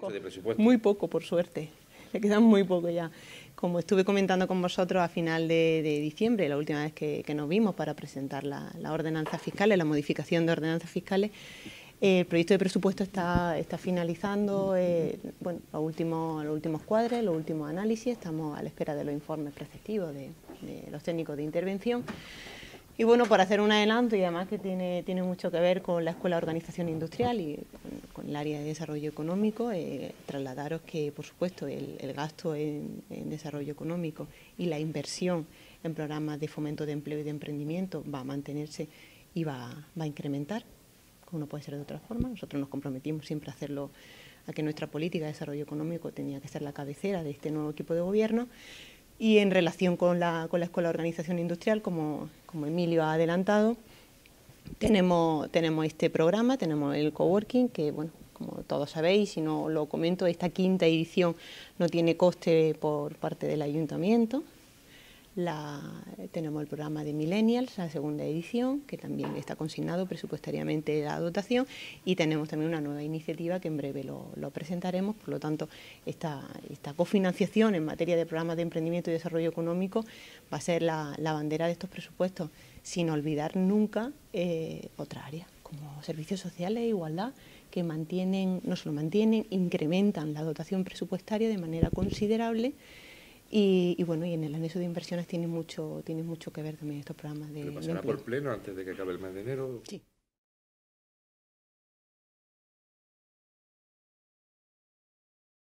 poco, de presupuesto. muy poco, por suerte. Le quedan muy poco ya. Como estuve comentando con vosotros a final de diciembre, la última vez que nos vimos para presentar las ordenanzas fiscales, la modificación de ordenanzas fiscales, el proyecto de presupuesto está finalizando bueno, los últimos cuadres, los últimos análisis. Estamos a la espera de los informes preceptivos de los técnicos de intervención. Y bueno, por hacer un adelanto, y además que tiene mucho que ver con la Escuela de Organización Industrial y con el área de desarrollo económico, trasladaros que, por supuesto, el gasto en desarrollo económico y la inversión en programas de fomento de empleo y de emprendimiento va a mantenerse y va a incrementar, como no puede ser de otra forma. Nosotros nos comprometimos siempre a hacerlo, a que nuestra política de desarrollo económico tenía que ser la cabecera de este nuevo equipo de gobierno. Y en relación con la Escuela de Organización Industrial, como Emilio ha adelantado, tenemos este programa, tenemos el coworking, que bueno, como todos sabéis, si no lo comento, esta quinta edición no tiene coste por parte del ayuntamiento. Tenemos el programa de Millennials, la segunda edición, que también está consignado presupuestariamente la dotación, y tenemos también una nueva iniciativa que en breve lo presentaremos. Por lo tanto, esta cofinanciación en materia de programas de emprendimiento y desarrollo económico va a ser la bandera de estos presupuestos, sin olvidar nunca otra área, como servicios sociales e igualdad, que no solo mantienen, incrementan la dotación presupuestaria de manera considerable. Y bueno, y en el anexo de inversiones tiene mucho que ver también estos programas de ¿Pero pasará por pleno antes de que acabe el mes de enero? Sí.